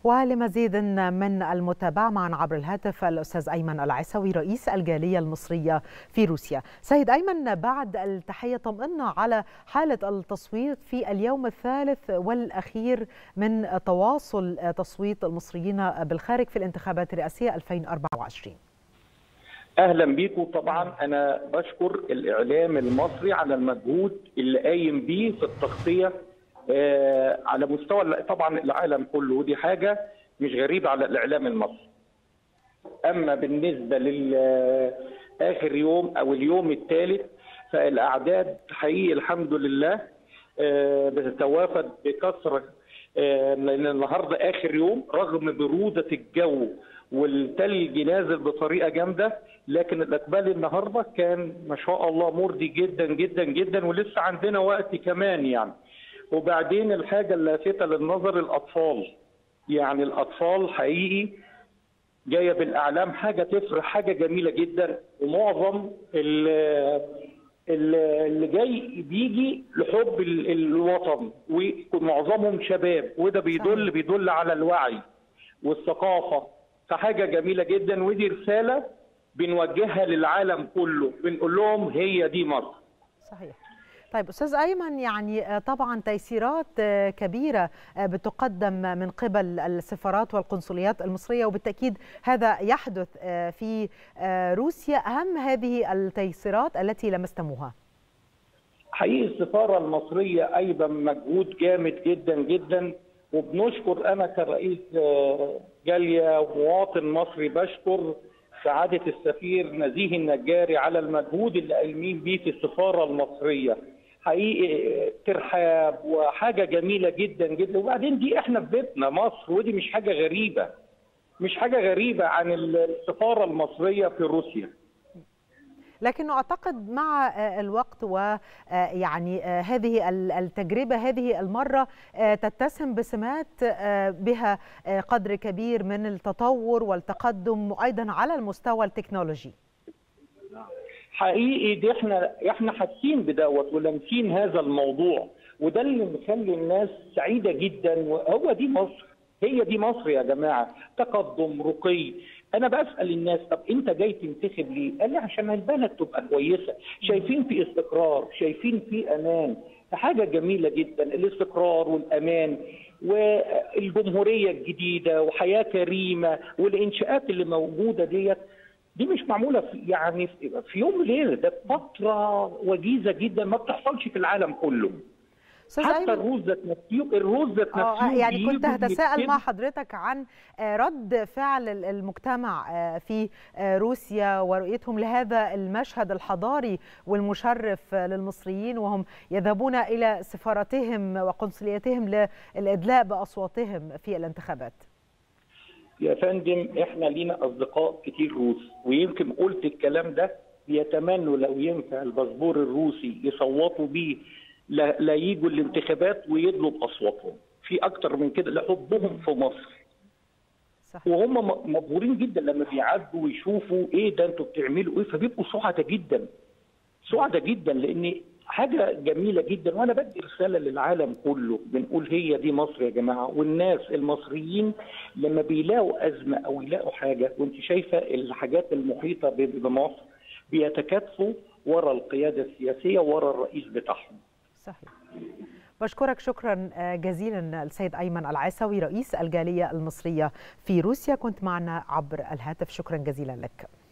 ولمزيد من المتابعة معنا عبر الهاتف الأستاذ أيمن العيسوي رئيس الجالية المصرية في روسيا. سيد أيمن، بعد التحية طمئنا على حالة التصويت في اليوم الثالث والأخير من تواصل تصويت المصريين بالخارج في الانتخابات الرئاسية 2024. اهلا بيكم. طبعا انا بشكر الاعلام المصري على المجهود اللي قايم بيه في التغطيه على مستوى طبعا العالم كله، ودي حاجه مش غريبه على الاعلام المصري. اما بالنسبه لاخر يوم او اليوم الثالث فالاعداد حقيقي الحمد لله بتتوافد بكثره، لان النهارده اخر يوم رغم بروده الجو والثلج نازل بطريقه جامده، لكن الاقبال النهارده كان ما شاء الله مرضي جدا جدا جدا، ولسه عندنا وقت كمان يعني. وبعدين الحاجه اللافته للنظر الاطفال، يعني الاطفال حقيقي جايه بالاعلام، حاجه تفرح، حاجه جميله جدا. ومعظم اللي جاي بيجي لحب الوطن، ومعظمهم شباب، وده بيدل على الوعي والثقافه، فحاجه جميله جدا. ودي رساله بنوجهها للعالم كله، بنقول لهم هي دي مصر. صحيح. طيب أستاذ أيمن، يعني طبعا تيسيرات كبيرة بتقدم من قبل السفارات والقنصليات المصرية، وبالتأكيد هذا يحدث في روسيا. أهم هذه التيسيرات التي لمستموها؟ حقيقي السفارة المصرية أيضا مجهود جامد جدا جدا، وبنشكر أنا كرئيس جالية ومواطن مصري بشكر سعادة السفير نزيه النجاري على المجهود اللي قايمين بيه في السفارة المصرية. حقيقي ترحاب وحاجة جميلة جدا جدا. وبعدين دي احنا في بيتنا مصر، ودي مش حاجة غريبة، مش حاجة غريبة عن السفارة المصرية في روسيا. لكنه أعتقد مع الوقت ويعني هذه التجربة هذه المرة تتسم بسمات بها قدر كبير من التطور والتقدم، وأيضا على المستوى التكنولوجي. حقيقي دي احنا حاسين بدوت ولامسين هذا الموضوع، وده اللي مخلي الناس سعيدة جدا. وهو دي مصر، هي دي مصر يا جماعة، تقدم رقي. انا بسال الناس طب انت جاي تنتخب ليه؟ قال لي عشان البلد تبقى كويسه، شايفين في استقرار، شايفين في امان. حاجه جميله جدا الاستقرار والامان والجمهوريه الجديده وحياه كريمه، والانشاءات اللي موجوده دي مش معموله في يوم وليله، ده فتره وجيزه جدا ما بتحصلش في العالم كله. حتى الروس ذات نفسه يعني كنت هتساءل مع حضرتك عن رد فعل المجتمع في روسيا ورؤيتهم لهذا المشهد الحضاري والمشرف للمصريين وهم يذهبون إلى سفاراتهم وقنصلياتهم للإدلاء بأصواتهم في الانتخابات. يا فندم احنا لينا أصدقاء كتير روس، ويمكن قلت الكلام ده، بيتمنوا لو ينفع الباسبور الروسي يصوتوا بيه لا ييجوا الانتخابات ويدلوا باصواتهم. في اكتر من كده لحبهم في مصر. صح. وهم مبهورين جدا لما بيعدوا ويشوفوا ايه ده انتوا بتعملوا ايه، فبيبقوا سعداء جدا، سعداء جدا، لان حاجه جميله جدا. وانا بدي رساله للعالم كله، بنقول هي دي مصر يا جماعه. والناس المصريين لما بيلاقوا ازمه او يلاقوا حاجه، وانت شايفه الحاجات المحيطه بمصر، بيتكاتفوا ورا القياده السياسيه ورا الرئيس بتاعهم. صحيح. بشكرك شكرا جزيلا السيد أيمن العيسوي رئيس الجالية المصرية في روسيا، كنت معنا عبر الهاتف. شكرا جزيلا لك.